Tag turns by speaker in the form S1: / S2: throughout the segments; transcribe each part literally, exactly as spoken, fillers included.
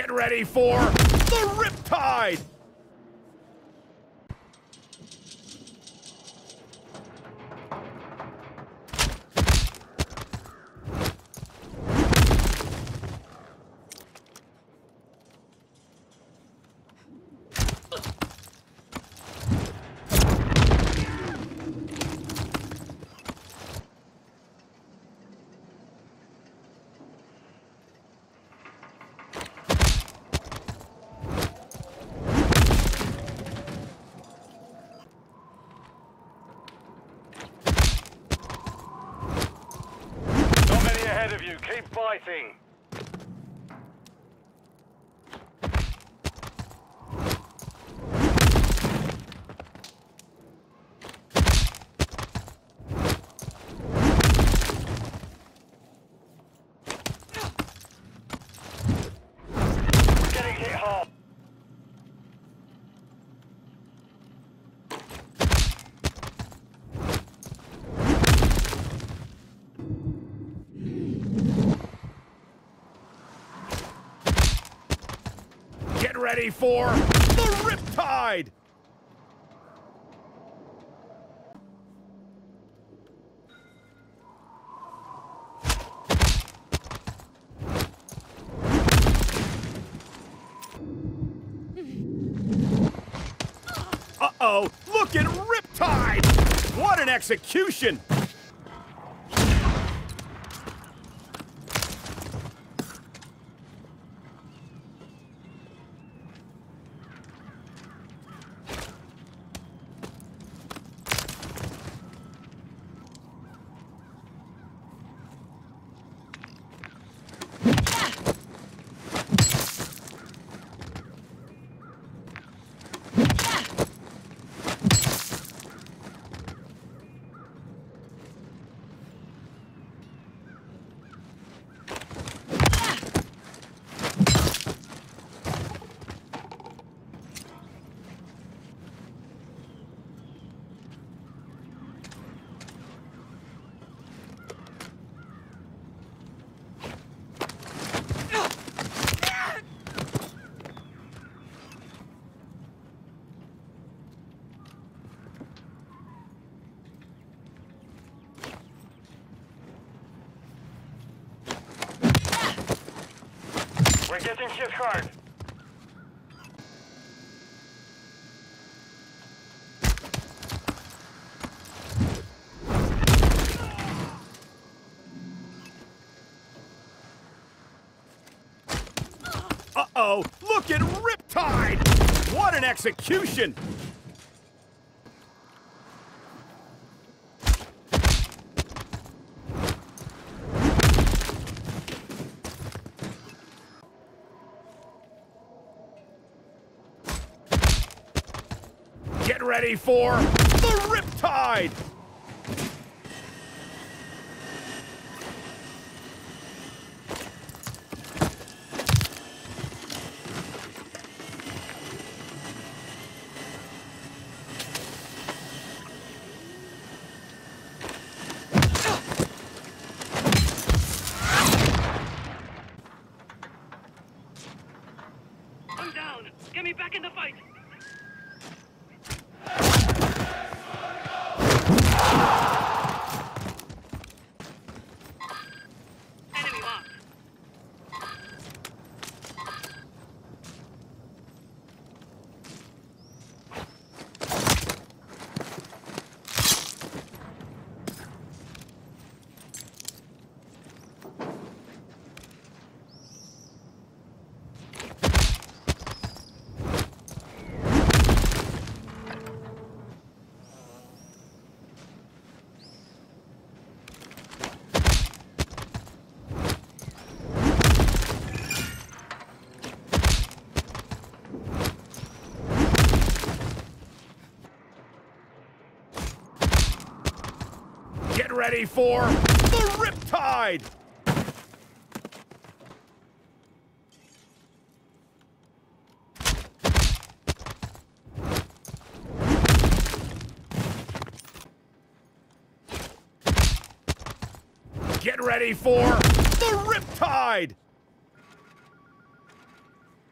S1: Get ready for the Riptide!
S2: Ahead of you, keep fighting. Getting hit hard.
S1: Get ready for the Riptide! Uh-oh! Look at Riptide! What an execution!
S2: We're getting hit hard.
S1: Uh-oh! Look at Riptide! What an execution! Get ready for the Riptide!
S3: I'm down! Get me back in the fight! Enemy marked.
S1: Get ready for the Riptide! Get ready for the Riptide!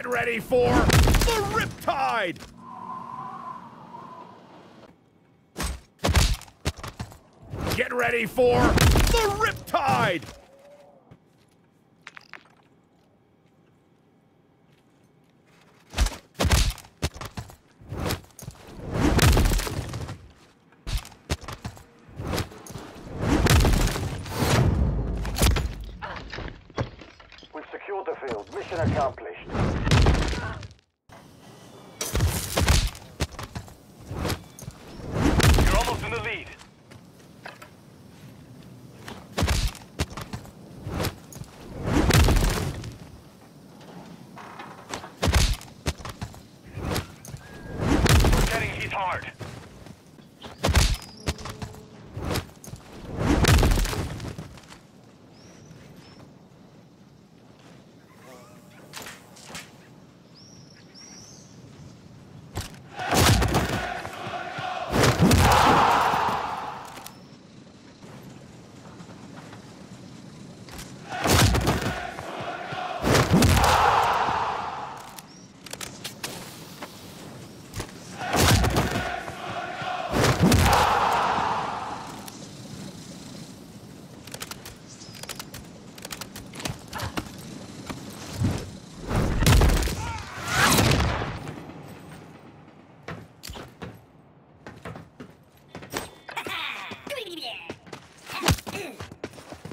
S1: Get ready for the Riptide! Get ready for the Riptide!
S2: We've secured the field. Mission accomplished. You're almost in the lead. We're getting hit hard.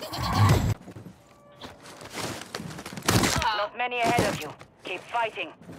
S4: Not many ahead of you. Keep fighting.